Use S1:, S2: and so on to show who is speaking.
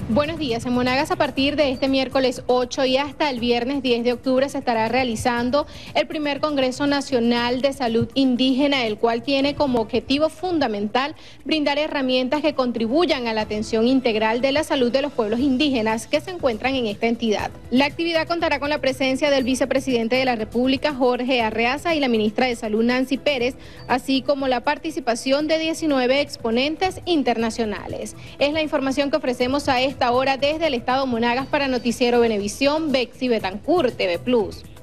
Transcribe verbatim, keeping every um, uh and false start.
S1: Buenos días. En Monagas, a partir de este miércoles ocho y hasta el viernes diez de octubre se estará realizando el primer Congreso Nacional de Salud Indígena, el cual tiene como objetivo fundamental brindar herramientas que contribuyan a la atención integral de la salud de los pueblos indígenas que se encuentran en esta entidad. La actividad contará con la presencia del vicepresidente de la República, Jorge Arreaza, y la ministra de Salud, Nancy Pérez, así como la participación de diecinueve exponentes internacionales. Es la información que ofrecemos a esta hora desde el estado Monagas para Noticiero Venevisión, Bexy Betancourt, T V Plus.